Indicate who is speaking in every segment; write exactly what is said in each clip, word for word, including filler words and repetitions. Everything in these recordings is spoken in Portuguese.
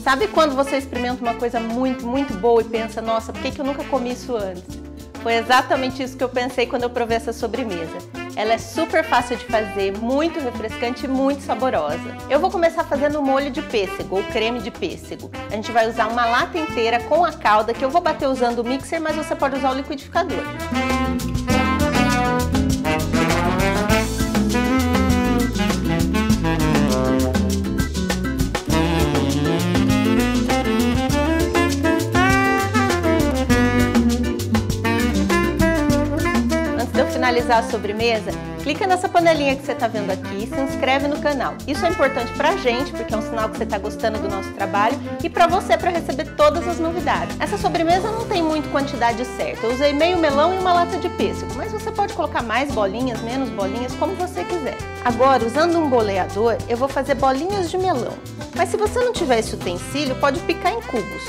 Speaker 1: Sabe quando você experimenta uma coisa muito, muito boa e pensa, nossa, por que que eu nunca comi isso antes? Foi exatamente isso que eu pensei quando eu provei essa sobremesa. Ela é super fácil de fazer, muito refrescante e muito saborosa. Eu vou começar fazendo o molho de pêssego, ou creme de pêssego. A gente vai usar uma lata inteira com a calda, que eu vou bater usando o mixer, mas você pode usar o liquidificador. Finalizar a sobremesa, clica nessa panelinha que você está vendo aqui e se inscreve no canal. Isso é importante pra gente, porque é um sinal que você está gostando do nosso trabalho, e para você, para receber todas as novidades. Essa sobremesa não tem muito quantidade certa, eu usei meio melão e uma lata de pêssego, mas você pode colocar mais bolinhas, menos bolinhas, como você quiser. Agora, usando um boleador, eu vou fazer bolinhas de melão, mas se você não tiver esse utensílio, pode picar em cubos.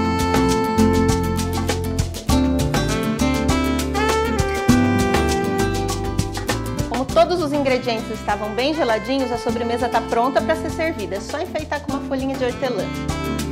Speaker 1: Todos os ingredientes estavam bem geladinhos, a sobremesa está pronta para ser servida. É só enfeitar com uma folhinha de hortelã.